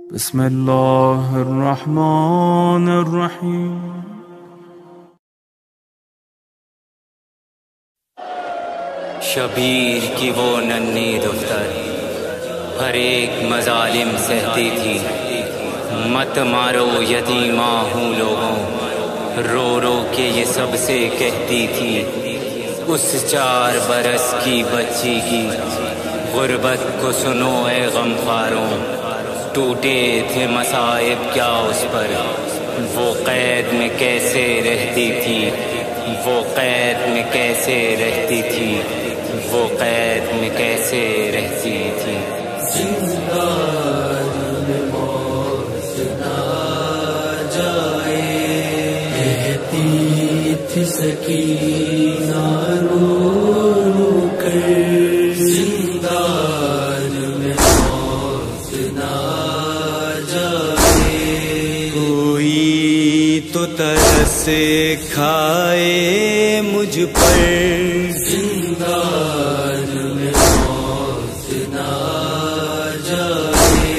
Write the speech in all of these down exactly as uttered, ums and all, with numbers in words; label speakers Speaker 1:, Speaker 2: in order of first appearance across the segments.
Speaker 1: بسم اللہ الرحمن الرحیم۔
Speaker 2: شبیر کی وہ ننھی دختر ہر ایک مظالم سہتی تھی، مت مارو یتیماں ہوں لوگوں، رو رو کے یہ سب سے کہتی تھی۔ اس چار برس کی بچی کی غربت کو سنو اے غمخواروں، ٹوٹے تھے مصائب کیا اس پر، وہ قید میں کیسے رہتی تھی، وہ قید میں کیسے رہتی تھی، وہ قید میں کیسے رہتی تھی۔
Speaker 3: زندان میں موت نہ جائے، کہتی تھی سکینہ رو رو کر، زندان میں موت نہ جائے، کوئی تو ترس کھائے مجھ پر، زندان میں موت نہ جائے،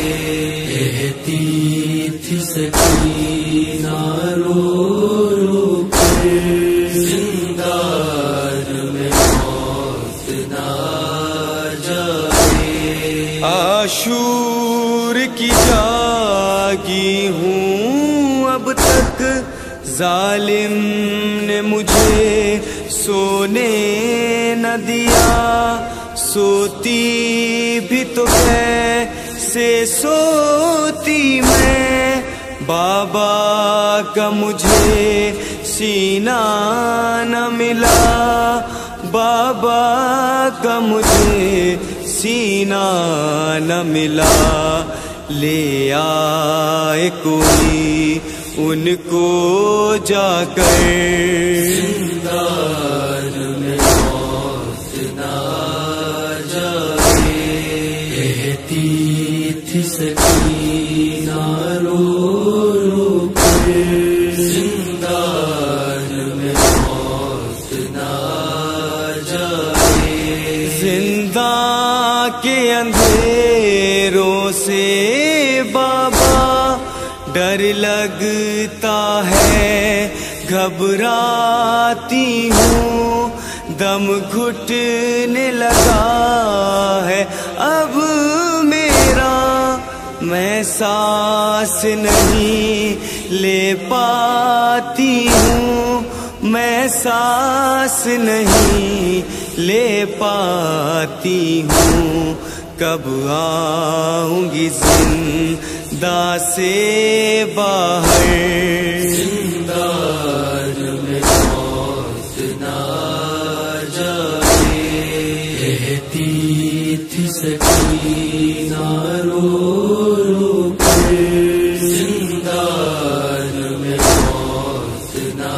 Speaker 3: کہتی تھی سکینہ رو رو کر، زندان میں موت نہ جائے۔ عاشور کی جاگی ہوں اب تک، ظالم نے مجھے سونے نہ دیا، سوتی بھی تو کیسے سوتی میں، بابا کا مجھے سینہ نہ ملا، بابا کا مجھے سینہ نہ ملا، لے آئے کوئی ان کو جا کر، زندان میں موت نہ جائے، کہتی تھی سکینہ رو رو کر، زندان میں موت نہ جائے۔ زندان کے اندھیروں سے بابا ڈر لگتا ہے، گھبراتی ہوں، دم گھٹنے لگا ہے اب میرا، میں سانس نہیں لے پاتی ہوں، میں سانس نہیں لے پاتی ہوں، کب آؤں گی زندہ سے باہر، زندان میں موت نہ جائے، کہتی تھی سکینہ رو رو کر، زندان میں موت نہ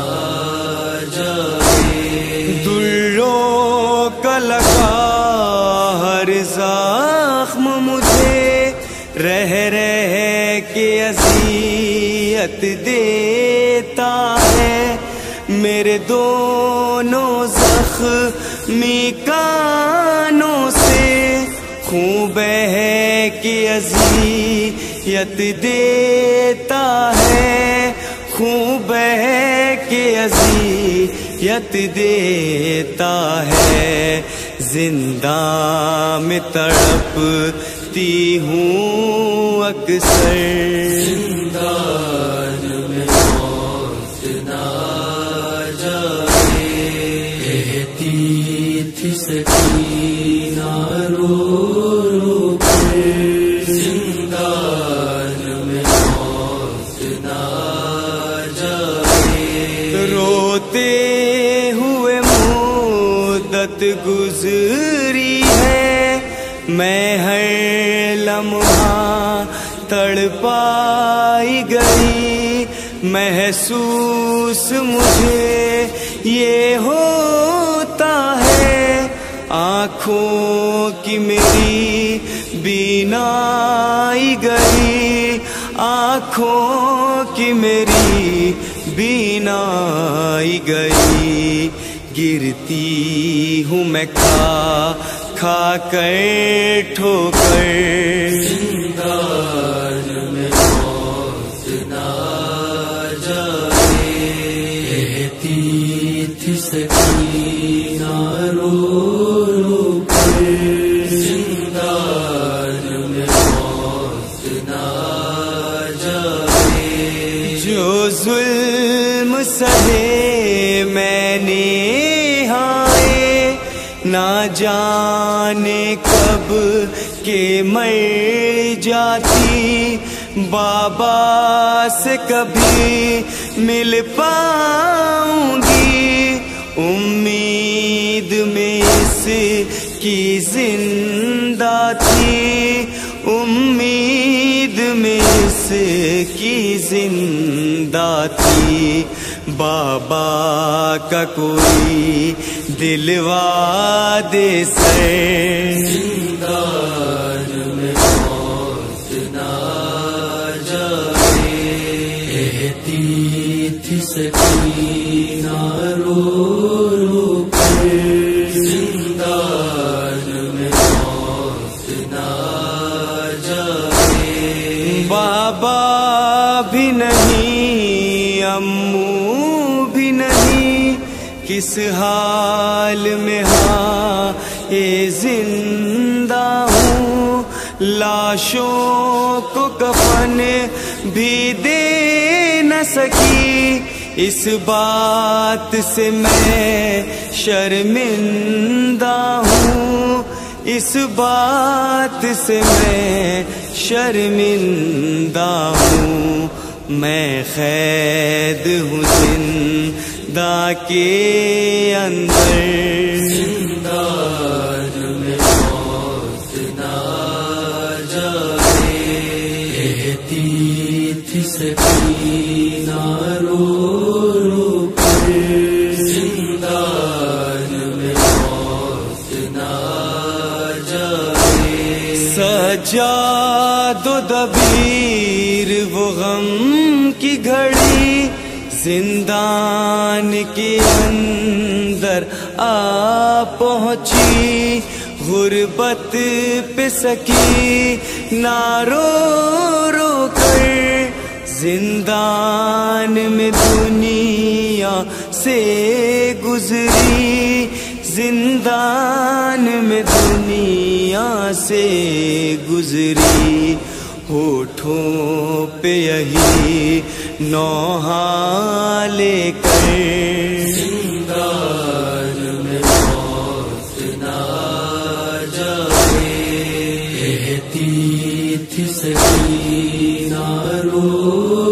Speaker 3: جائے۔ دلوں کا لگا ہر زخم مجھے رہ رہ کے اذیت دیتا ہے، میرے دونوں زخمی کانوں سے خون بہہ کے اذیت دیتا ہے، خون بہہ کے اذیت دیتا ہے، زندہ میں تڑپتی ہوں اکثر، زندان میں موت نہ جائے، کہتی تھی سکینہ رو رو کر، زندان میں موت نہ جائے۔ روتے ہوئے مدت گزری ہے، میں ہر لمحہ تڑپائی گئی، محسوس مجھے یہ ہوتا ہے، آنکھوں کی میری بینائی گئی، آنکھوں کی میری بینائی گئی، گرتی ہوں میں کھا کھا کر ٹھوکر، زندان میں رو کر زندان میں موت نہ جائے. جو ظلم سہے میں نے ہائے نہ جانے کب کہ مر جاتی. بابا سے کبھی مل پاؤں گی امید میں اس کی زندہ تھی. امید میں اس کی زندہ تھی. بابا کا کوئی دلوا دے سے زندان میں موت نہ جائے. کہتی تھی سکینہ رو رو کر زندان میں موت نہ جائے. بابا بھی نہیں امو بھی نہیں کس حال میں ہاں اے زندہ ہوں. لاشوں کو کفن بھی دے نہ سکی اس بات سے میں شرمندہ ہوں. اس بات سے میں شرمندہ ہوں. میں قید ہوں زندہ کے اندر زندان میں موت نہ جائے. کہتی تھی سکینہ رو رو کر زندان میں موت نہ جائے. سجاد و دبیر وہ غم کی گھڑی زندان کے اندر آ پہنچی. غربت پہ سکینہ رو رو کر زندان میں دنیا سے گزری. زندان میں دنیا سے گزری. ہونٹوں پہ یہی نوحہ لے کر زندان میں موت نہ جائے. کہتی تھی سکینہ رو